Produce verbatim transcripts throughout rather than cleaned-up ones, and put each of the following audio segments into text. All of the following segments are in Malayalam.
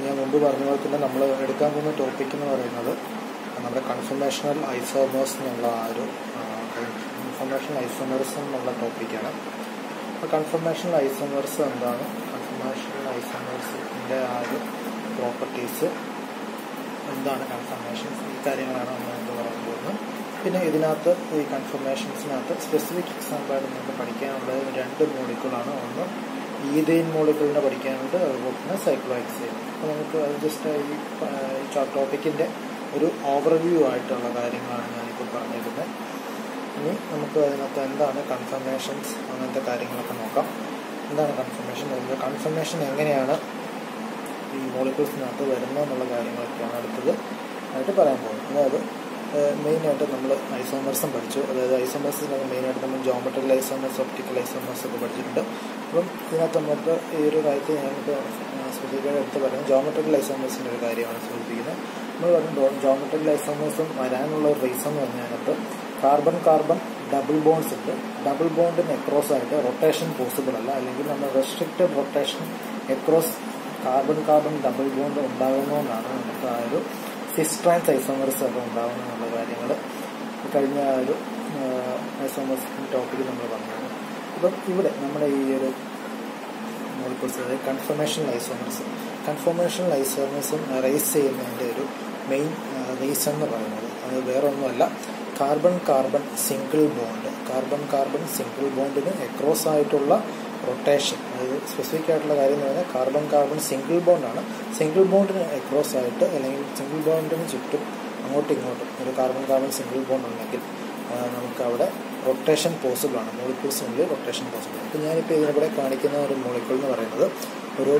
ഞാൻ മുമ്പ് പറഞ്ഞ പോലെ തന്നെ നമ്മൾ എടുക്കാൻ പോകുന്ന ടോപ്പിക് എന്ന് പറയുന്നത് നമ്മുടെ കൺഫർമേഷണൽ ഐസോമേഴ്സ് എന്നുള്ള ആ ഒരു കൺഫർമേഷണൽ ഐസോമേഴ്സ് എന്നുള്ള ടോപ്പിക്കാണ്. അപ്പോൾ കൺഫർമേഷണൽ ഐസോമേഴ്സ് എന്താണ്, കൺഫർമേഷണൽ ഐസോമേഴ്സിൻ്റെ ആ ഒരു പ്രോപ്പർട്ടീസ് എന്താണ്, കൺഫർമേഷൻസ്, ഈ കാര്യങ്ങളാണ് നമ്മൾ എന്ത് പറയാൻ പോകുന്നത്. പിന്നെ ഇതിനകത്ത് ഈ കൺഫർമേഷൻസിനകത്ത് സ്പെസിഫിക് എക്സാമ്പിളായിട്ട് നമുക്ക് പഠിക്കാനുള്ളത് രണ്ട് മോളിക്യൂളാണ്. ഒന്ന് ഈഥെയ്ൻ മോളിക്യൂളിനെ പഠിക്കാനുണ്ട്, അതുപോലെ തന്നെ സൈക്ലോഹെക്സെയ്ൻ. അപ്പോൾ നമുക്ക് അത് ജസ്റ്റ് ഈ ടോപ്പിക്കിൻ്റെ ഒരു ഓവർവ്യൂ ആയിട്ടുള്ള കാര്യങ്ങളാണ് ഞാനിപ്പോൾ പറഞ്ഞിരുന്നത്. ഇനി നമുക്ക് അതിനകത്ത് എന്താണ് കൺഫർമേഷൻസ്, അങ്ങനത്തെ കാര്യങ്ങളൊക്കെ നോക്കാം. എന്താണ് കൺഫർമേഷൻ, കൺഫർമേഷൻ എങ്ങനെയാണ് ഈ മോളിക്യൂൾസിനകത്ത് വരുന്നത് എന്നുള്ള കാര്യങ്ങളൊക്കെയാണ് അടുത്തത് ആയിട്ട് പറയാൻ പോകുന്നത്. അതായത് മെയിനായിട്ട് നമ്മൾ ഐസോമേഴ്സും പഠിച്ചു. അതായത് ഐസോമേഴ്സിനൊക്കെ മെയിനായിട്ട് നമ്മൾ ജോമെട്രിക്കൽ ഐസോമേഴ്സ്, ഒപ്റ്റിക്കൽ ഐസോമേഴ്സ് ഒക്കെ പഠിച്ചിട്ടുണ്ട്. അപ്പം ഇതിനകത്ത് നമുക്ക് ഈ ഒരു കാര്യത്തിൽ ഞാനിപ്പോൾ സ്പെസിഫിക്കായിട്ട് എടുത്ത് പറയുന്നത് ജോമെട്രിക്കൽ ഐസോമേഴ്സിൻ്റെ ഒരു കാര്യമാണ് സൂചിപ്പിക്കുന്നത്. നമ്മൾ പറഞ്ഞു ജോമെട്രിക്കൽ ഐസോമേഴ്സും വരാനുള്ള ഒരു റീസൺ എന്ന് പറഞ്ഞതിനകത്ത് കാർബൺ കാർബൺ ഡബിൾ ബോണ്ട്സ് ഉണ്ട്. ഡബിൾ ബോണ്ടിന് എക്രോസ് ആയിട്ട് റൊട്ടേഷൻ പോസിബിൾ അല്ല, അല്ലെങ്കിൽ നമ്മൾ restricted rotation across carbon carbon double bond ഉണ്ടാകുന്നതുകൊണ്ടാണ് നമുക്ക് ആ ഒരു സിസ് ട്രാൻസ് ഐസോമേഴ്സ് ഒക്കെ ഉണ്ടാകുന്ന എന്നുള്ള കാര്യങ്ങൾ കഴിഞ്ഞ ആ ഒരു ഐസോമേഴ്സ് ടോപ്പിക്ക് നമ്മൾ പറഞ്ഞതാണ്. അപ്പം ഇവിടെ നമ്മുടെ ഈ ഒരു മോളിക്യൂൾസ്, അതായത് കൺഫർമേഷണൽ ഐസോമേഴ്സ് കൺഫർമേഷണൽ ഐസോമേഴ്സും റൈസ് ചെയ്യുന്നതിൻ്റെ ഒരു മെയിൻ റീസൺ എന്ന് പറയുന്നത് അത് വേറെ ഒന്നുമല്ല, carbon carbon single bond carbon carbon single ബോണ്ടിന് എക്രോസ് ആയിട്ടുള്ള റൊട്ടേഷൻ. അതായത് സ്പെസിഫിക് ആയിട്ടുള്ള കാര്യം എന്ന് പറഞ്ഞാൽ കാർബൺ കാർബൺ സിംഗിൾ ബോണ്ടാണ്. സിംഗിൾ ബോണ്ടിന് എക്രോസ് ആയിട്ട് അല്ലെങ്കിൽ സിംഗിൾ ബോണ്ടിന് ചുറ്റും അങ്ങോട്ടും ഇങ്ങോട്ടും ഒരു കാർബൺ കാർബൺ സിംഗിൾ ബോണ്ട് ഉണ്ടെങ്കിൽ നമുക്ക് അവിടെ റൊട്ടേഷൻ പോസിബിൾ ആണ്, മോളിക്യൂൾസിനുള്ളിൽ റൊട്ടേഷൻ പോസിബിൾ ആണ്. അപ്പോൾ ഞാനിപ്പോൾ ഇതിനിവിടെ കാണിക്കുന്ന ഒരു മോളിക്യൂൾ എന്ന് പറയുന്നത് ഒരു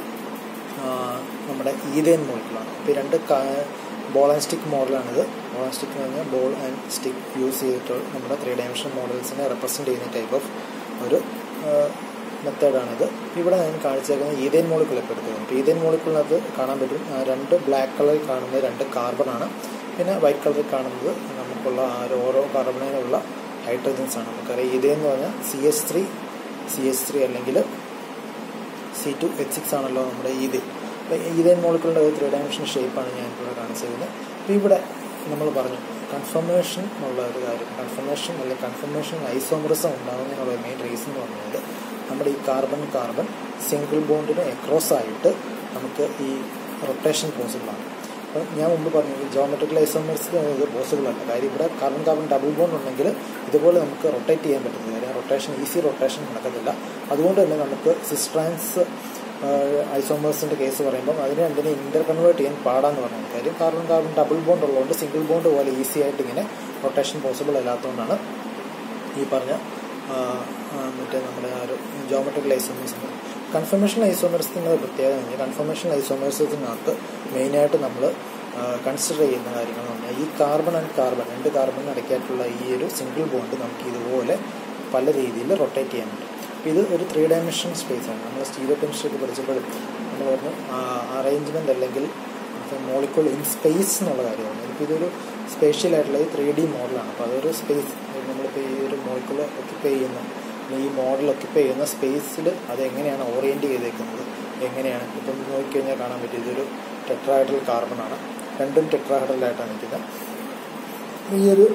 നമ്മുടെ ഈഥെയ്ൻ മോളിക്യൂളാണ്. ഇപ്പോൾ രണ്ട് ബോൾ ആൻഡ് സ്റ്റിക്ക് മോഡലാണിത്. ബോൾ ആൻഡ് സ്റ്റിക്ക് എന്ന് പറഞ്ഞാൽ ബോൾ ആൻഡ് സ്റ്റിക്ക് യൂസ് ചെയ്തിട്ട് നമ്മുടെ ത്രീ ഡയമെൻഷൻ മോഡൽസിനെ റെപ്രസെൻറ്റ് ചെയ്യുന്ന ടൈപ്പ് ഓഫ് ഒരു മെത്തേഡാണിത്. ഇവിടെ ഞാൻ കാണിച്ചേക്കുന്നത് ഈഥെയ്ൻ മോളിക്യൂൾ ഇപ്പോൾ എടുത്തത്. അപ്പോൾ ഈഥെയ്ൻ മോളിക്യൂളിനകത്ത് കാണാൻ പറ്റും രണ്ട് ബ്ലാക്ക് കളറിൽ കാണുന്നത് രണ്ട് കാർബണാണ്, പിന്നെ വൈറ്റ് കളറിൽ കാണുന്നത് നമുക്കുള്ള ആ ഓരോ കാർബണിനുള്ള ഹൈഡ്രജൻസ് ആണ്. നമുക്കറിയാം ഈഥെയ്ൻ എന്ന് പറഞ്ഞാൽ C H three C H three അല്ലെങ്കിൽ സി ടു എച്ച് സിക്സ് ആണല്ലോ നമ്മുടെ ഈഥെയ്ൻ. അപ്പോൾ ഈഥെയ്ൻ മോളിക്യൂളിൻ്റെ ഒരു ത്രീ ഡയമെൻഷൻ ഷേപ്പാണ് ഞാൻ ഇവിടെ കാണിച്ചിരുന്നത്. അപ്പോൾ ഇവിടെ നമ്മൾ പറഞ്ഞു കൺഫർമേഷൻ എന്നുള്ള ഒരു കാര്യം, കൺഫർമേഷൻ അല്ലെങ്കിൽ കൺഫർമേഷൻ ഐസോമറിസം ഉണ്ടാകുന്നതിനുള്ള മെയിൻ റീസൺ എന്ന് പറഞ്ഞാൽ നമ്മുടെ ഈ കാർബൺ കാർബൺ സിംഗിൾ ബോണ്ടിന് എക്രോസ് ആയിട്ട് നമുക്ക് ഈ റൊട്ടേഷൻ പോസിബിളാണ്. അപ്പം ഞാൻ മുമ്പ് പറഞ്ഞു ജോമെട്രിക്കൽ ഐസോമേഴ്സിൽ ഇത് പോസിബിൾ അല്ല. കാര്യം ഇവിടെ കാർബൺ കാർബൺ ഡബിൾ ബോണ്ട് ഉണ്ടെങ്കിൽ ഇതുപോലെ നമുക്ക് റൊട്ടേറ്റ് ചെയ്യാൻ പറ്റുന്നില്ല. കാര്യം റൊട്ടേഷൻ ഈസി റൊട്ടേഷൻ നടക്കത്തില്ല. അതുകൊണ്ട് തന്നെ നമുക്ക് സിസ് ട്രാൻസ് ഐസോമേഴ്സിൻ്റെ കേസ് പറയുമ്പം അതിനെ എന്തിനെ ഇൻ്റർ കൺവേർട്ട് ചെയ്യാൻ പാടാന്ന് പറഞ്ഞത്. കാര്യം കാർബൺ കാർബൺ ഡബിൾ ബോണ്ട് ഉള്ളതുകൊണ്ട് സിംഗിൾ ബോണ്ട് പോലെ ഈസി ആയിട്ട് ഇങ്ങനെ റൊട്ടേഷൻ പോസിബിൾ അല്ലാത്തതുകൊണ്ടാണ് ഈ പറഞ്ഞ മറ്റേ നമ്മുടെ ആ ഒരു ജോമെട്രിക്കൽ ഐസോമേഴ്സ്. കൺഫർമേഷൻ ഐസോമേഴ്സിൻ്റെ പ്രത്യേകത എന്ന് കൺഫർമേഷൻ ഐസോമേഴ്സിനകത്ത് മെയിനായിട്ട് നമ്മൾ കൺസിഡർ ചെയ്യുന്ന കാര്യങ്ങൾ എന്ന് പറഞ്ഞാൽ ഈ കാർബൺ ആൻഡ് കാർബൺ രണ്ട് കാർബൺ അടയ്ക്കായിട്ടുള്ള ഈ ഒരു സിംഗിൾ ബോണ്ട് നമുക്ക് ഇതുപോലെ പല രീതിയിൽ റൊട്ടേറ്റ് ചെയ്യാൻ പറ്റും. ഇത് ഒരു ത്രീ ഡയമെൻഷൻ സ്പേസ് ആണ്. നമ്മൾ സ്റ്റീരിയോ കെമിസ്ട്രി പഠിച്ചപ്പോഴും നമ്മൾ പറഞ്ഞു അറേഞ്ച്മെൻറ്റ് അല്ലെങ്കിൽ മോളിക്യൂൾ ഇൻ സ്പേസ് എന്നുള്ള കാര്യമാണ്. ഇപ്പോൾ ഇതൊരു സ്പേഷ്യൽ ആയിട്ടുള്ള ഈ ത്രീ ഡി മോഡലാണ്. അപ്പോൾ അതൊരു സ്പേസ് നമ്മളിപ്പോൾ ഈ ഒരു മോളിക്യൂൾ ഒക്യുപ്പൈ ചെയ്യുന്ന ഈ മോഡൽ ഒക്യുപ്പൈ ചെയ്യുന്ന സ്പേസിൽ അതെങ്ങനെയാണ് ഓറിയൻറ്റ് ചെയ്തേക്കുന്നത്, എങ്ങനെയാണ് ഇപ്പം നോക്കിക്കഴിഞ്ഞാൽ കാണാൻ പറ്റും ഇതൊരു ടെട്രാഹൈഡ്രൽ കാർബണാണ്, രണ്ടും ടെട്രാഹൈഡ്രലായിട്ടാണ് നിൽക്കുന്നത്. ഈ ഒരു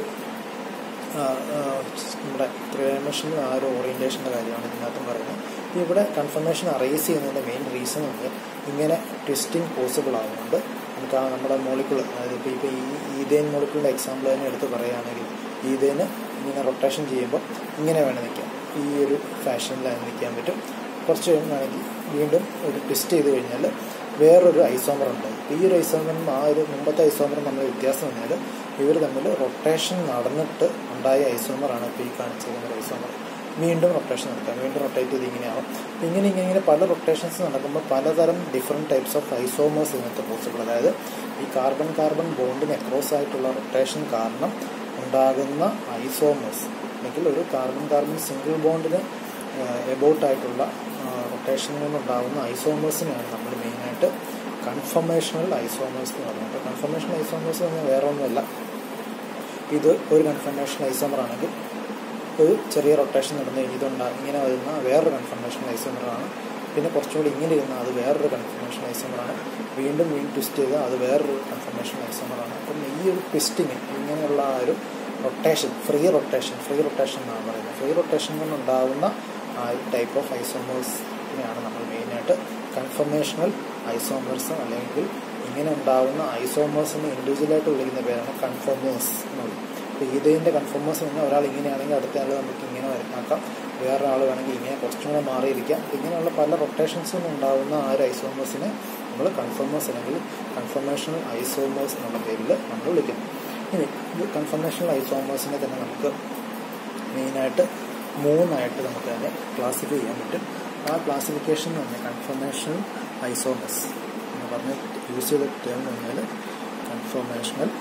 നമ്മുടെ ത്രീ ഡയമെൻഷൻ ആ ഒരു ഓറിയൻറ്റേഷൻ്റെ കാര്യമാണ് ഇതിനകത്തും പറയുന്നത്. ഇവിടെ കൺഫർമേഷൻ അറേസ് ചെയ്യുന്നതിൻ്റെ മെയിൻ റീസൺ ഉണ്ട് ഇങ്ങനെ ട്വിസ്റ്റിംഗ് പോസിബിൾ ആകുന്നുണ്ട്. നമുക്ക് ആ നമ്മുടെ മോളിക്യൂൾ, അതായത് ഇപ്പോൾ ഇപ്പോൾ ഈ ഈഥെയ്ൻ മോളിക്യൂളിൻ്റെ എക്സാമ്പിൾ തന്നെ എടുത്ത് പറയുകയാണെങ്കിൽ ഈഥെയ്ന് ഇങ്ങനെ റൊട്ടേഷൻ ചെയ്യുമ്പോൾ ഇങ്ങനെ വേണം നിൽക്കാം, ഈ ഒരു ഫാഷനിലാണ് നിൽക്കാൻ പറ്റും. കുറച്ച് കഴിയുമ്പോഴാണെങ്കിൽ വീണ്ടും ഒരു ട്വിസ്റ്റ് ചെയ്ത് കഴിഞ്ഞാൽ വേറൊരു ഐസോമർ ഉണ്ട്. ഈ ഒരു ഐസോമറും ആ ഒരു മുമ്പത്തെ ഐസോമറും നമ്മൾ വ്യത്യാസം പറഞ്ഞാൽ ഇവർ തമ്മിൽ റൊട്ടേഷൻ നടന്നിട്ട് ഉണ്ടായ ഐസോമറാണ് ഇപ്പോൾ ഈ കാണിച്ചിരിക്കുന്ന ഐസോമർ. വീണ്ടും റൊട്ടേഷൻ നടക്കാം, വീണ്ടും റൊട്ടേറ്റ് ചെയ്ത് ഇങ്ങനെയാവും. ഇങ്ങനെ ഇങ്ങനെ ഇങ്ങനെ പല റൊട്ടേഷൻസ് നടക്കുമ്പോൾ പലതരം ഡിഫറെൻറ്റ് ടൈപ്സ് ഓഫ് ഐസോമേഴ്സ് ഇതിനകത്ത് പോസിബിൾ. അതായത് ഈ കാർബൺ കാർബൺ ബോണ്ടിന് എക്രോസ് ആയിട്ടുള്ള റൊട്ടേഷൻ കാരണം ഉണ്ടാകുന്ന ഐസോമേഴ്സ് അല്ലെങ്കിൽ ഒരു കാർബൺ കാർബൺ സിംഗിൾ ബോണ്ടിന് എബൌട്ടായിട്ടുള്ള റൊട്ടേഷനിൽ നിന്നുണ്ടാകുന്ന ഐസോമേഴ്സിനെയാണ് നമ്മൾ മെയിനായിട്ട് കൺഫർമേഷണൽ ഐസോമേഴ്സ് എന്ന് പറയുന്നത്. അപ്പോൾ കൺഫർമേഷൻ ഐസോമേഴ്സ് എന്ന് പറഞ്ഞാൽ വേറെ ഒന്നുമല്ല, ഇത് ഒരു കൺഫർമേഷൻ ഐസോമർ ആണെങ്കിൽ ഒരു ചെറിയ റൊട്ടേഷൻ നടന്നു കഴിഞ്ഞ് ഇതുണ്ടാകും ഇങ്ങനെ വരുന്ന വേറൊരു കൺഫർമേഷൻ ഐസോമറാണ് പിന്നെ കുറച്ചുകൂടി ഇങ്ങനെ ഇരുന്നാൽ അത് വേറൊരു കൺഫർമേഷൻ ഐസോമറാണ്, വീണ്ടും വീണ്ടും ട്വിസ്റ്റ് ചെയ്താൽ അത് വേറൊരു കൺഫർമേഷൻ ഐസോമറാണ്. അപ്പം ഈ ഒരു ട്വിസ്റ്റിങ് ഇങ്ങനെയുള്ള ആ ഒരു rotation, free rotation free rotation എന്നാണ് പറയുന്നത്. ഫ്രീ റൊട്ടേഷൻ കൊണ്ടുണ്ടാകുന്ന ആ ഒരു ടൈപ്പ് ഓഫ് ഐസോമേഴ്സിനെയാണ് നമ്മൾ മെയിനായിട്ട് കൺഫർമേഷണൽ ഐസോമേഴ്സ്, അല്ലെങ്കിൽ ഇങ്ങനെ ഉണ്ടാകുന്ന ഐസോമേഴ്സിനെ ഇൻഡിവിജ്വലായിട്ട് വിളിക്കുന്ന പേരാണ് കൺഫർമേഴ്സ് എന്നുള്ളത്. അപ്പോൾ ഇതിൻ്റെ കൺഫർമേഴ്സ് പറഞ്ഞാൽ ഒരാൾ ഇങ്ങനെയാണെങ്കിൽ അടുത്ത ആൾ നമുക്ക് ഇങ്ങനെ വരക്കാക്കാം, വേറൊരാൾ വേണമെങ്കിൽ ഇങ്ങനെ കുറച്ചും കൂടെ മാറിയിരിക്കാം. ഇങ്ങനെയുള്ള പല റൊട്ടേഷൻസും ഉണ്ടാകുന്ന ആ ഒരു ഐസോമേഴ്സിനെ നമ്മൾ കൺഫർമേഴ്സ് അല്ലെങ്കിൽ കൺഫർമേഷണൽ ഐസോമേഴ്സ് എന്നുള്ള പേരിൽ നമ്മൾ വിളിക്കുന്നു. ഇനി ഇത് കൺഫർമേഷണൽ ഐസോമേഴ്സിനെ തന്നെ നമുക്ക് മെയിനായിട്ട് മൂന്നായിട്ട് നമുക്ക് തന്നെ ക്ലാസിഫൈ ചെയ്യാൻ പറ്റും. ആ ക്ലാസിഫിക്കേഷൻ എന്ന് പറഞ്ഞാൽ കൺഫർമേഷണൽ ഐസോമേഴ്സ് എന്ന് പറഞ്ഞ് യൂസ് ചെയ്ത ടേം എന്ന് പറഞ്ഞാൽ കൺഫർമേഷണൽ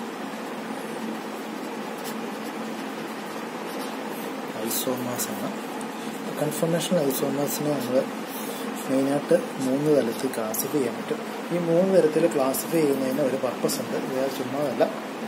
ഐസോമേഴ്സ് ആണ്. കൺഫർമേഷണൽ ഐസോമേഴ്സിനെ നമ്മൾ മെയിനായിട്ട് മൂന്ന് തലത്തിൽ ക്ലാസിഫൈ ചെയ്യാൻ പറ്റും. ഈ മൂന്ന് തരത്തിൽ ക്ലാസിഫൈ ചെയ്യുന്നതിന് ഒരു പർപ്പസ് ഉണ്ട്. ഇത് ചുമ്മാതല്ല,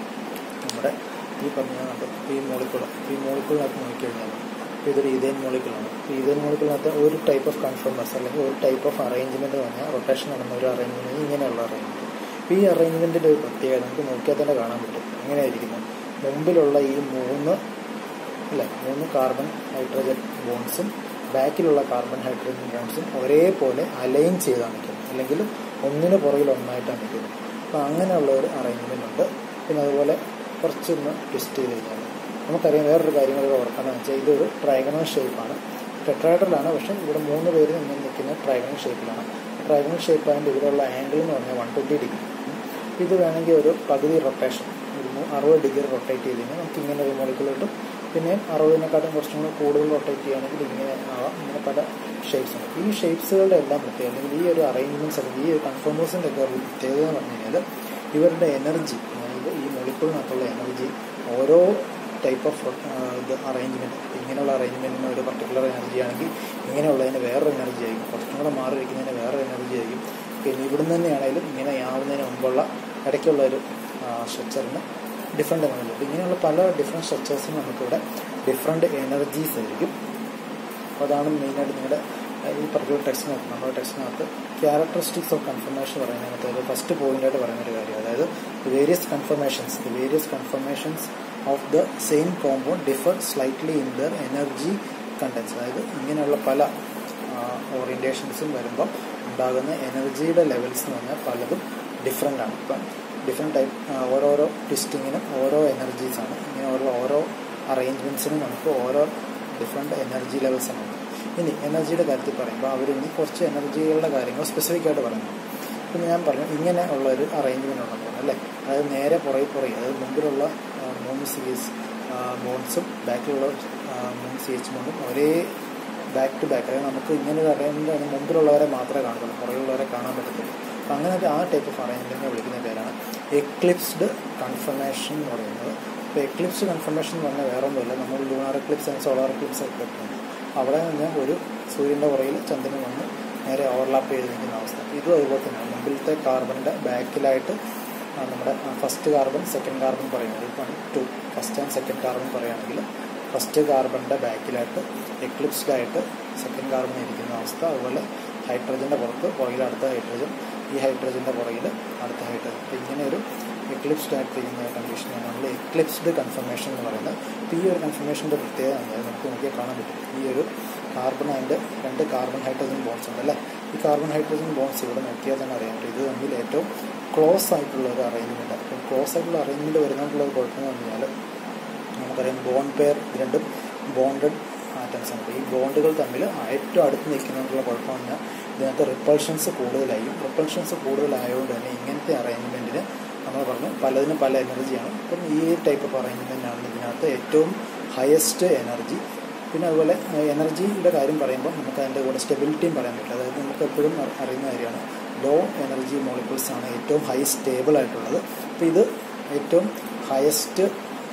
നമ്മുടെ ഈ പറഞ്ഞ ഈ മോളിക്കുൾ ഈ മോളിക്കുളിനകത്ത് നോക്കിക്കഴിഞ്ഞാൽ ഇപ്പോൾ ഇതൊരു ഈഥേൻ മോളിക്കുളാണ്. ഈഥേൻ മോളിക്കുളിനകത്ത് ഒരു ടൈപ്പ് ഓഫ് കൺഫർമേഴ്സ് അല്ലെങ്കിൽ ഒരു ടൈപ്പ് ഓഫ് അറേഞ്ച്മെൻറ്റ് പറഞ്ഞാൽ റൊട്ടേഷൻ നടന്ന ഒരു അറേഞ്ച്മെൻറ്റ് ഇങ്ങനെയുള്ള അറേഞ്ച്മെൻറ്റ്. അപ്പോൾ ഈ അറേഞ്ച്മെൻറ്റിൻ്റെ ഒരു പ്രത്യേകത നമുക്ക് നോക്കിയാൽ തന്നെ കാണാൻ പറ്റും. എങ്ങനെയായിരിക്കുന്നത്, മുമ്പിലുള്ള ഈ മൂന്ന് അല്ലേ മൂന്ന് കാർബൺ ഹൈഡ്രജൻ ബോൺസും ബാക്കിലുള്ള കാർബൺ ഹൈഡ്രജൻ ബോൺസും ഒരേപോലെ അലൈൻ ചെയ്താണ് നിൽക്കുന്നത്, അല്ലെങ്കിൽ ഒന്നിന് പുറകിൽ ഒന്നായിട്ടാണ് നിൽക്കുന്നത്. അപ്പോൾ അങ്ങനെയുള്ള ഒരു അറേഞ്ച്മെൻ്റ് ഉണ്ട്. പിന്നെ അതുപോലെ കുറച്ചൊന്ന് ട്വിസ്റ്റ് ചെയ്ത് കഴിഞ്ഞാൽ നമുക്കറിയാം വേറൊരു കാര്യം കൂടെ ഓർക്കാമെന്ന് വെച്ചാൽ ഇതൊരു ട്രൈഗണൽ ഷേപ്പാണ്, ടെട്രാഹെഡ്രലാണ്, പക്ഷേ ഇവിടെ മൂന്ന് പേര് നിന്ന് നിൽക്കുന്ന ട്രൈഗണൽ ഷേപ്പിലാണ്. ട്രൈഗണൽ ഷേപ്പ് ആയതിൻ്റെ ഇവിടെയുള്ള ആംഗിൾ എന്ന് പറഞ്ഞാൽ വൺ ട്വൻറ്റി ഡിഗ്രി. ഇത് വേണമെങ്കിൽ ഒരു പകുതി റൊട്ടേഷൻ ഒരു അറുപത് ഡിഗ്രി റൊട്ടേറ്റ് ചെയ്ത് കഴിഞ്ഞാൽ നമുക്ക് ഇങ്ങനെ ഒരു മോളിക്കൂൾ കിട്ടും. പിന്നെ അറുപതിനെക്കാട്ടും കുറച്ചും കൂടെ കൂടുതൽ റൊട്ടേറ്റ് ചെയ്യുകയാണെങ്കിൽ ഇങ്ങനെ ആവാം. ഇങ്ങനെ പല ഷേപ്സ് ഉണ്ട്. ഈ ഷേപ്സുകളുടെ എല്ലാം പ്രത്യേകത അല്ലെങ്കിൽ ഈ ഒരു അറേഞ്ച്മെൻറ്റ്സ് അല്ലെങ്കിൽ ഈ ഒരു കൺഫർമേഴ്സിൻ്റെ ഒക്കെ ഒരു പ്രത്യേകത എന്ന് പറഞ്ഞു കഴിഞ്ഞാൽ ഇവരുടെ എനർജി, അതായത് ഈ മോളിക്കൂളിനകത്തുള്ള എനർജി ഓരോ ടൈപ്പ് ഓഫ് ഇത് അറേഞ്ച്മെൻറ്റ്, ഇങ്ങനെയുള്ള അറേഞ്ച്മെൻറ്റിന് ഒരു പർട്ടിക്കുലർ എനർജി ആണെങ്കിൽ ഇങ്ങനെയുള്ളതിന് വേറൊരു എനർജി ആയിരിക്കും, കുറച്ചും കൂടെ മാറി വയ്ക്കുന്നതിന് വേറൊരു എനർജി ആയിരിക്കും. പിന്നെ ഇവിടുന്ന് തന്നെയാണെങ്കിലും ഇങ്ങനെ ആവുന്നതിന് മുമ്പുള്ള ഇടയ്ക്കുള്ള ഒരു സ്ട്രക്ചറിന് ഡിഫറെൻ്റ് എനർജി. അപ്പോൾ ഇങ്ങനെയുള്ള പല ഡിഫറെൻറ്റ് സ്ട്രക്ചേഴ്സിന് നമുക്കിവിടെ ഡിഫറെൻറ്റ് എനർജീസ് ആയിരിക്കും. അപ്പോൾ അതാണ് മെയിനായിട്ട് നിങ്ങളുടെ ഈ പർട്ടിക്കുലർ ടെക്സ്റ്റിനകത്ത് നമ്മുടെ ടെക്സ്റ്റിനകത്ത് ക്യാരക്ടറിസ്റ്റിക്സ് ഓഫ് കൺഫർമേഷൻ പറയുന്നതിനകത്ത് ഒരു ഫസ്റ്റ് പോയിൻ്റായിട്ട് പറയുന്നൊരു കാര്യം, അതായത് various conformations the various conformations of the same compound differ slightly in their energy contents. അതായത് ഇങ്ങനെയുള്ള പല ഓറിയൻറ്റേഷൻസും വരുമ്പോൾ ഉണ്ടാകുന്ന എനർജിയുടെ ലെവൽസ് എന്ന് പറഞ്ഞാൽ പലതും ഡിഫറെൻ്റ് ആണ്. ഇപ്പം ഡിഫറെൻറ്റ് ടൈപ്പ് ഓരോരോ ട്വിസ്റ്റിങ്ങിനും ഓരോ എനർജീസാണ്. ഇങ്ങനെ ഓരോ ഓരോ അറേഞ്ച്മെൻറ്റ്സിനും നമുക്ക് ഓരോ ഡിഫറെൻറ്റ് എനർജി ലെവൽസാണ്. ഇനി എനർജിയുടെ കാര്യത്തിൽ പറയുമ്പോൾ അവർ ഇനി കുറച്ച് എനർജികളുടെ കാര്യങ്ങൾ സ്പെസിഫിക് ആയിട്ട് പറയുന്നു. പിന്നെ ഞാൻ പറഞ്ഞു ഇങ്ങനെ ഉള്ള ഒരു അറേഞ്ച്മെൻ്റ് ഉണ്ടെന്ന് പറഞ്ഞു അല്ലേ, അതായത് നേരെ പുറകെ പുറകെ അതായത് മുമ്പിലുള്ള മൂന്ന് സി എച്ച് ബോൺസും ബാക്കിലുള്ള മൂന്ന് സി എച്ച് ബോണ്ടും ഒരേ ബാക്ക് ടു ബാക്ക്, അതായത് നമുക്ക് ഇങ്ങനെ ഒരു അറേഞ്ച്മെൻ്റ് മുമ്പിലുള്ളവരെ മാത്രമേ കാണുള്ളൂ, പുറകിലുള്ളവരെ കാണാൻ പറ്റത്തുള്ളൂ. അപ്പം അങ്ങനത്തെ ആ ടൈപ്പ് ഓഫ് അറേഞ്ച്മെൻറ്റിനെ വിളിക്കുന്ന പേരാണ് എക്ലിപ്സ്ഡ് കൺഫർമേഷൻ എന്ന് പറയുന്നത്. ഇപ്പോൾ എക്ലിപ്സ്ഡ് കൺഫർമേഷൻ എന്ന് പറഞ്ഞാൽ വേറെ ഒന്നുമില്ല, നമ്മൾ ലൂണാർ എക്ലിപ്സ് സോളാർ എക്ലിപ്സ് ഒക്കെ ഉണ്ട്. അവിടെ നിന്ന് ഒരു സൂര്യൻ്റെ പുറകിൽ ചന്ദ്രൻ വന്ന് നേരെ ഓവർലാപ്പ് ചെയ്ത് നിൽക്കുന്ന അവസ്ഥ. ഇതും അതുപോലെ തന്നെയാണ്. മുമ്പിലത്തെ കാർബണിൻ്റെ ബാക്കിലായിട്ട് നമ്മുടെ ഫസ്റ്റ് കാർബൺ സെക്കൻഡ് കാർബൺ പറയുന്നത് ഇപ്പം to first and second carbon പറയുകയാണെങ്കിൽ ഫസ്റ്റ് കാർബണിൻ്റെ ബാക്കിലായിട്ട് എക്ലിപ്സ്ഡ് ആയിട്ട് സെക്കൻഡ് കാർബൺ ഇരിക്കുന്ന അവസ്ഥ. അതുപോലെ ഹൈഡ്രജൻ്റെ പുറത്ത് പുറകിൽ അടുത്ത ഹൈഡ്രജൻ, ഈ ഹൈഡ്രജൻ്റെ പുറകിൽ അടുത്ത ഹൈഡ്രജൻ. അപ്പോൾ ഇങ്ങനെ ഒരു എക്ലിപ്സ്ഡ് ആയിട്ടിരിക്കുന്ന കണ്ടീഷനാണ് നമ്മൾ എക്ലിപ്സ്ഡ് കൺഫർമേഷൻ എന്ന് പറയുന്നത്. അപ്പോൾ ഈ ഒരു കൺഫർമേഷൻ്റെ പ്രത്യേകത എന്തായാലും നമുക്ക് നോക്കിയാൽ കാണാൻ പറ്റും. ഈ ഒരു കാർബൺ ആൻഡ് രണ്ട് കാർബൺ ഹൈഡ്രജൻ ബോൺസ് ഉണ്ടല്ലേ, ഈ കാർബൺ ഹൈഡ്രജൻ ബോൺസ് ഇവിടെ നോക്കിയാൽ തന്നെ അറിയാൻ പറ്റും ഇത് തമ്മിൽ ഏറ്റവും ക്ലോസ് ആയിട്ടുള്ള ഒരു അറേഞ്ച്മെൻറ്റ്. അപ്പോൾ ക്ലോസ് ആയിട്ടുള്ള അറേഞ്ച്മെൻറ്റ് വരുന്നതിനുള്ള ഒരു കുഴപ്പമെന്ന് പറഞ്ഞാൽ നമുക്കറിയാം ബോണ്ട് പെയർ രണ്ടും ബോണ്ടഡ് ആറ്റംസ് ആണ്. ഈ ബോണ്ടുകൾ തമ്മിൽ ഏറ്റവും അടുത്ത് നിൽക്കുന്നതിനുള്ള കുഴപ്പം പറഞ്ഞാൽ ഇതിനകത്ത് റിപ്പൾഷൻസ് കൂടുതലായും റിപ്പൾഷൻസ് കൂടുതലായതുകൊണ്ട് തന്നെ ഇങ്ങനത്തെ അറേഞ്ച്മെൻറ്റിന് നമ്മൾ പറഞ്ഞു പലതിനും പല എനർജിയാണ്. അപ്പം ഈ ടൈപ്പ് ഓഫ് അറേഞ്ച്മെൻറ്റാണ് ഇതിനകത്ത് ഏറ്റവും ഹയസ്റ്റ് എനർജി. പിന്നെ അതുപോലെ എനർജിയുടെ കാര്യം പറയുമ്പോൾ നമുക്ക് അതിൻ്റെ കൂടെ സ്റ്റെബിലിറ്റിയും പറയാൻ പറ്റില്ല. അതായത് നമുക്ക് എപ്പോഴും അറിയുന്ന കാര്യമാണ് ലോ എനർജി മോളിക്യൂൾസ് ആണ് ഏറ്റവും ഹൈ സ്റ്റേബിൾ ആയിട്ടുള്ളത്. അപ്പോൾ ഇത് ഏറ്റവും ഹയസ്റ്റ്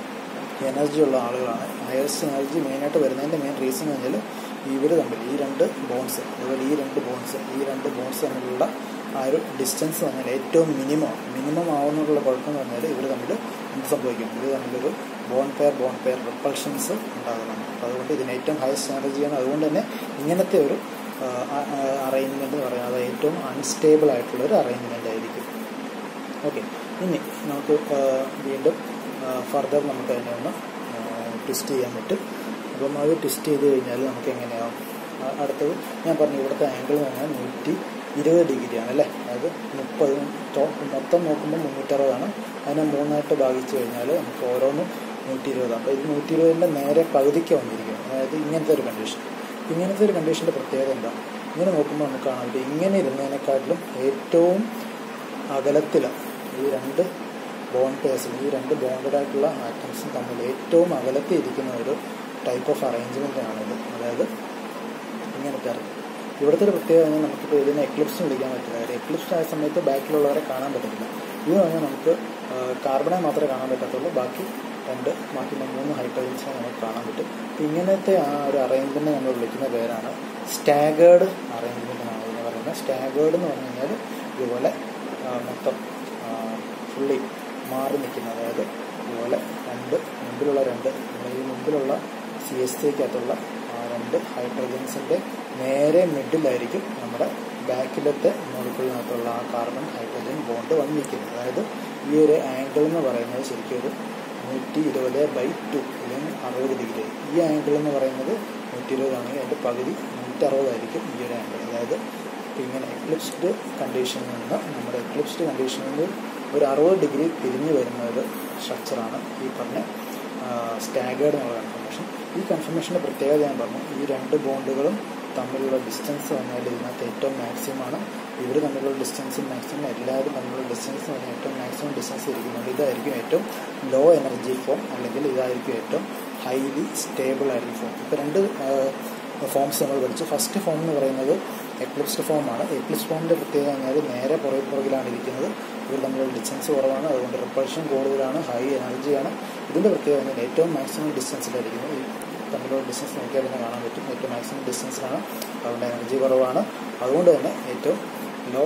എനർജി ഉള്ള ആളുകളാണ്. ഹയസ്റ്റ് എനർജി മെയിനായിട്ട് വരുന്നതിൻ്റെ മെയിൻ റീസൺ എന്ന് പറഞ്ഞാൽ ഇവർ തമ്മിൽ ഈ രണ്ട് ബോൺസ് അതുപോലെ ഈ രണ്ട് ബോൺസ് ഈ രണ്ട് ബോൺസ് തമ്മിലുള്ള ആ ഒരു ഡിസ്റ്റൻസ് പറഞ്ഞാൽ ഏറ്റവും മിനിമം മിനിമം ആവുന്നതിനുള്ള കുഴപ്പം എന്ന് പറഞ്ഞാൽ ഇവർ തമ്മിൽ എന്ത് സംഭവിക്കും, ഇവർ തമ്മിലൊരു bond pair bond pair repulsions ഉണ്ടാകുന്നുണ്ട്. അപ്പോൾ അതുകൊണ്ട് ഇതിന് ഏറ്റവും ഹയസ്റ്റ് എനർജിയാണ്. അതുകൊണ്ട് തന്നെ ഇങ്ങനത്തെ ഒരു അറേഞ്ച്മെൻറ്റ് എന്ന് പറയുന്നത് അത് ഏറ്റവും അൺസ്റ്റേബിൾ ആയിട്ടുള്ളൊരു അറേഞ്ച്മെൻ്റ് ആയിരിക്കും. ഓക്കെ, ഇനി നമുക്ക് വീണ്ടും ഫർദർ നമുക്ക് അതിനെ ഒന്ന് ട്വിസ്റ്റ് ചെയ്യാൻ പറ്റും. അപ്പം അത് ട്വിസ്റ്റ് ചെയ്ത് കഴിഞ്ഞാൽ നമുക്ക് എങ്ങനെയാവും? അടുത്തത് ഞാൻ പറഞ്ഞു ഇവിടുത്തെ ആംഗിൾ എന്ന് പറഞ്ഞാൽ നൂറ്റി ഇരുപത് ഡിഗ്രിയാണ് അല്ലേ. അതായത് മുപ്പത് മൊത്തം നോക്കുമ്പോൾ മുന്നൂറ്ററുപതാണ്. അതിനെ മൂന്നായിട്ട് ഭാഗിച്ചു കഴിഞ്ഞാൽ നമുക്ക് ഓരോന്നും നൂറ്റി ഇരുപതാണ്. അപ്പോൾ ഇത് നൂറ്റി ഇരുപതിൻ്റെ നേരെ പകുതിക്ക് വന്നിരിക്കും. അതായത് ഇങ്ങനത്തെ ഒരു കണ്ടീഷൻ. ഇങ്ങനത്തെ ഒരു കണ്ടീഷൻ്റെ പ്രത്യേകത എന്താ? ഇങ്ങനെ നോക്കുമ്പോൾ നമുക്ക് കാണാൻ പറ്റും ഇങ്ങനെ ഇരുന്നതിനെക്കാട്ടിലും ഏറ്റവും അകലത്തിലാണ് ഈ രണ്ട് ബോണ്ട് പേഴ്സിൽ ഈ രണ്ട് ബോണ്ടഡ് ആയിട്ടുള്ള ആറ്റംസും തമ്മിൽ ഏറ്റവും അകലത്തിൽ ഇരിക്കുന്ന ഒരു ടൈപ്പ് ഓഫ് അറേഞ്ച്മെൻ്റ് ആണിത്. അതായത് ഇങ്ങനത്തെ അറിയാം. ഇവിടുത്തെ ഒരു പ്രത്യേകത പറഞ്ഞാൽ നമുക്കിപ്പോൾ ഇതിനെ എക്ലിപ്സ് വിളിക്കാൻ പറ്റില്ല. കാര്യം എക്ലിപ്സ് ആയ സമയത്ത് ബാക്കിലുള്ളവരെ കാണാൻ പറ്റത്തില്ല. ഇത് പറഞ്ഞാൽ നമുക്ക് കാർബണെ മാത്രമേ കാണാൻ പറ്റത്തുള്ളൂ. ബാക്കി രണ്ട് ബാക്കി മൂന്ന് ഹൈഡ്രജൻസിനെ നമുക്ക് കാണാൻ പറ്റും. ഇങ്ങനത്തെ ആ ഒരു അറേഞ്ച്മെൻറ്റ് നമ്മൾ വിളിക്കുന്ന പേരാണ് സ്റ്റാഗേർഡ് അറേഞ്ച്മെൻ്റ് എന്നാണ് ഇതിനെ പറയുന്നത്. സ്റ്റാഗേർഡ് എന്ന് പറഞ്ഞു കഴിഞ്ഞാൽ ഇതുപോലെ മൊത്തം ഫുള്ളി മാറി നിൽക്കുന്ന, അതായത് ഇതുപോലെ രണ്ട് മുമ്പിലുള്ള രണ്ട് ഈ മുമ്പിലുള്ള സി എസ് സിക്കകത്തുള്ള രണ്ട് ഹൈഡ്രജൻസിൻ്റെ നേരെ മിഡിലായിരിക്കും നമ്മുടെ ബാക്കിലത്തെ മോളിക്യൂളിനകത്തുള്ള ആ കാർബൺ ഹൈഡ്രജൻ ബോണ്ട് വന്നിരിക്കുന്നത്. അതായത് ഈ ഒരു ആംഗിൾ എന്ന് പറയുന്നത് ശരിക്കും ഒരു നൂറ്റി ഇരുപത് ബൈ ടു അല്ലെങ്കിൽ അറുപത് ഡിഗ്രി. ഈ ആംഗിൾ എന്ന് പറയുന്നത് നൂറ്റി ഇരുപതാണെങ്കിൽ അതിൻ്റെ പകുതി നൂറ്ററുപതായിരിക്കും ഈ ഒരു ആംഗിൾ. അതായത് ഇങ്ങനെ എക്ലിപ്സ്ഡ് കണ്ടീഷനിൽ നിന്ന് നമ്മുടെ എക്ലിപ്സ്ഡ് കണ്ടീഷനിൽ നിന്ന് ഒരു അറുപത് ഡിഗ്രി തിരിഞ്ഞു വരുന്ന ഒരു സ്ട്രക്ചറാണ് ഈ പറഞ്ഞ സ്റ്റാഗേർഡ് എന്നുള്ള കൺഫർമേഷൻ. ഈ കൺഫർമേഷൻ്റെ പ്രത്യേകത ഞാൻ പറഞ്ഞു, ഈ രണ്ട് ബോണ്ടുകളും തമ്മിലുള്ള ഡിസ്റ്റൻസ് പറഞ്ഞാൽ ഇതിനകത്ത് ഏറ്റവും മാക്സിമം ആണ്. ഇവർ തമ്മിലുള്ള ഡിസ്റ്റൻസും മാക്സിമം എല്ലാവരും തമ്മിലുള്ള ഡിസ്റ്റൻസ് പറഞ്ഞാൽ ഏറ്റവും മാക്സിമം ഡിസ്റ്റൻസ് ഇരിക്കുന്നുണ്ട്. ഇതായിരിക്കും ഏറ്റവും ലോ എനർജി ഫോം, അല്ലെങ്കിൽ ഇതായിരിക്കും ഏറ്റവും ഹൈലി സ്റ്റേബിൾ ആയിരിക്കും ഫോം. ഇപ്പോൾ രണ്ട് ഫോംസ് നമ്മൾ പഠിച്ചു. ഫസ്റ്റ് ഫോം എന്ന് പറയുന്നത് എക്ലിപ്സ്ഡ് ഫോമാണ്. എക്ലിപ്സ് ഫോമിൻ്റെ പ്രത്യേകത പറഞ്ഞാൽ നേരെ പുറകെ പുറകിലാണ് ഇരിക്കുന്നത്. ഇവർ തമ്മിലുള്ള ഡിസ്റ്റൻസ് കുറവാണ്, അതുകൊണ്ട് റിപ്പൾഷൻ കൂടുതലാണ്, ഹൈ എനർജിയാണ്. ഇതിൻ്റെ പ്രത്യേകത പറഞ്ഞാൽ ഏറ്റവും മാക്സിമം ഡിസ്റ്റൻസിലായിരിക്കുന്നത്. ഈ തമ്മിലുള്ള ഡിസ്റ്റൻസ് നോക്കിയാൽ തന്നെ കാണാൻ പറ്റും. ഏറ്റവും മാക്സിമം ഡിസ്റ്റൻസിലാണ്, അതുകൊണ്ട് എനർജി കുറവാണ്. അതുകൊണ്ട് തന്നെ ഏറ്റവും ലോ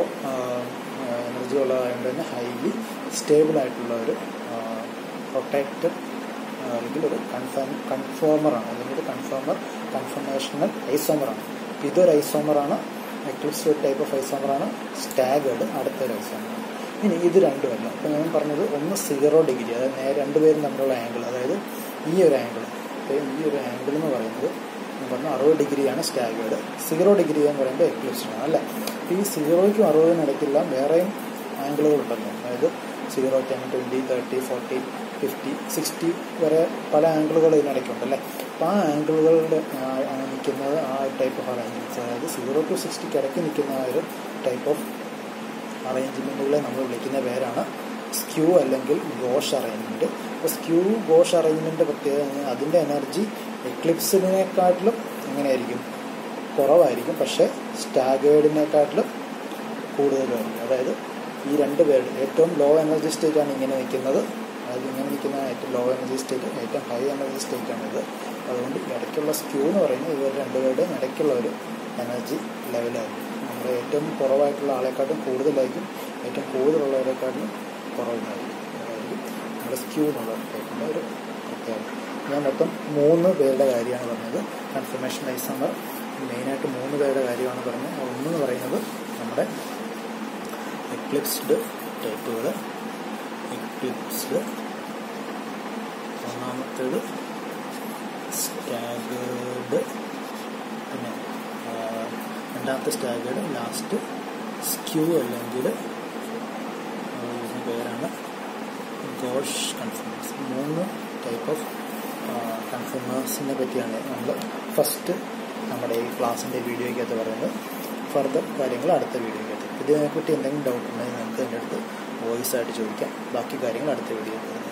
എനർജി ഉള്ളതായതുകൊണ്ട് തന്നെ ഹൈലി സ്റ്റേബിൾ ആയിട്ടുള്ള ഒരു പ്രൊട്ടക്റ്റഡ് അല്ലെങ്കിൽ ഒരു കൺഫേം കൺഫോമറാണ് അല്ലെങ്കിൽ ഒരു കൺഫോമർ കൺഫർമേഷണൽ ഐസോമറാണ്. ഇതൊരു ഐസോമറാണ്. എക്ലിപ്സ് ഒരു ടൈപ്പ് ഓഫ് ഐസോമറാണ്. സ്റ്റാഗേർഡ് അടുത്തൊരു ഐസോമറാണ്. ഇനി ഇത് രണ്ടുമല്ല. അപ്പോൾ ഞാൻ പറഞ്ഞത് ഒന്ന് സീറോ ഡിഗ്രി, അതായത് നേരെ രണ്ടുപേരും തമ്മിലുള്ള ആംഗിൾ, അതായത് ഈ ഒരു ആംഗിൾ. അപ്പോൾ ഈ ഒരു ആംഗിൾ എന്ന് പറയുന്നത് ഞാൻ പറഞ്ഞു അറുപത് ഡിഗ്രിയാണ് സ്റ്റാഗേർഡ്. സീറോ ഡിഗ്രി എന്ന് പറയുമ്പോൾ എക്ലിപ്സാണ് അല്ലേ. അപ്പോൾ ഈ സീറോയ്ക്കും അറുപതിനും ഇടയ്ക്കില്ല വേറെയും ആംഗിളുകളുണ്ടല്ലോ. അതായത് zero, ten, twenty, thirty, forty, fifty, sixty വരെ പല ആംഗിളുകൾ ഇതിനിടയ്ക്കുണ്ടല്ലേ. അപ്പോൾ ആ ആംഗിളുകളുടെ നിൽക്കുന്നത് ആ ടൈപ്പ് ഓഫ് അറേഞ്ച്മെൻറ്റ്സ്, അതായത് സീറോ ടു സിക്സ്റ്റിക്ക് ഇടയ്ക്ക് നിൽക്കുന്ന ആ ഒരു ടൈപ്പ് ഓഫ് അറേഞ്ച്മെൻറ്റുകളെ നമ്മൾ വിളിക്കുന്ന പേരാണ് സ്ക്യൂ അല്ലെങ്കിൽ ഗോഷ് അറേഞ്ച്മെൻറ്റ്. അപ്പോൾ സ്ക്യൂ ഗോഷ് അറേഞ്ച്മെൻറ്റ് പ്രത്യേകത അതിൻ്റെ എനർജി എക്ലിപ്സിനെക്കാട്ടിലും എങ്ങനെയായിരിക്കും? കുറവായിരിക്കും. പക്ഷേ സ്റ്റാഗേർഡിനെക്കാട്ടിലും കൂടുതലായിരിക്കും. അതായത് ഈ രണ്ട് പേരുടെ ഏറ്റവും ലോ എനർജി സ്റ്റേറ്റാണ് ഇങ്ങനെ നിൽക്കുന്നത്. അതായത് ഇങ്ങനെ നിൽക്കുന്ന ഏറ്റവും ലോ എനർജി സ്റ്റേറ്റ്, ഏറ്റവും ഹൈ എനർജി സ്റ്റേറ്റാണ് ഇത്. അതുകൊണ്ട് ഇടയ്ക്കുള്ള സ്ക്യൂ എന്ന് പറയുന്നത് ഇവർ രണ്ടുപേരുടെയും ഇടയ്ക്കുള്ള ഒരു എനർജി ലെവലായിരിക്കും. നമ്മുടെ ഏറ്റവും കുറവായിട്ടുള്ള ആളെക്കാട്ടും കൂടുതലായിരിക്കും, ഏറ്റവും കൂടുതലുള്ളവരെക്കാട്ടും കുറവായിരിക്കും. അതായിരിക്കും നമ്മുടെ സ്ക്യൂ എന്നുള്ള ടൈപ്പിൻ്റെ ഒരു പ്രത്യേകത. ഞാൻ മൊത്തം മൂന്ന് പേരുടെ കാര്യമാണ് പറഞ്ഞത്. കൺഫർമേഷൻ ഐസോമർ മെയിനായിട്ട് മൂന്ന് പേരുടെ കാര്യമാണ് പറഞ്ഞത്. ഒന്നെന്ന് പറയുന്നത് നമ്മുടെ എക്ലിപ്സ്ഡ് ടൈപ്പുകൾ, എക്ലിപ്സ്ഡ്. ഒന്നാമത്തേത് സ്റ്റാഗേർഡ്, പിന്നെ രണ്ടാമത്തെ സ്റ്റാഗേർഡ്, ലാസ്റ്റ് സ്ക്യൂ അല്ലെങ്കിൽ പേരാണ് ഗോഷ് കൺഫർമേഴ്സ്. മൂന്ന് ടൈപ്പ് ഓഫ് കൺഫർമേഴ്സിനെ പറ്റിയാണ് നമ്മൾ ഫസ്റ്റ് നമ്മുടെ ഈ ക്ലാസ്സിൻ്റെ വീഡിയോയ്ക്കകത്ത് പറയുന്നത്. ഫർദർ കാര്യങ്ങൾ അടുത്ത വീഡിയോയ്ക്കകത്ത്. ഇതിനെപ്പറ്റി എന്തെങ്കിലും ഡൗട്ട് ഉണ്ടെങ്കിൽ നമുക്ക് എൻ്റെ അടുത്ത് വോയിസ് ആയിട്ട് ചോദിക്കാം. ബാക്കി കാര്യങ്ങൾ അടുത്ത വീഡിയോയിൽ പറയുന്നത്.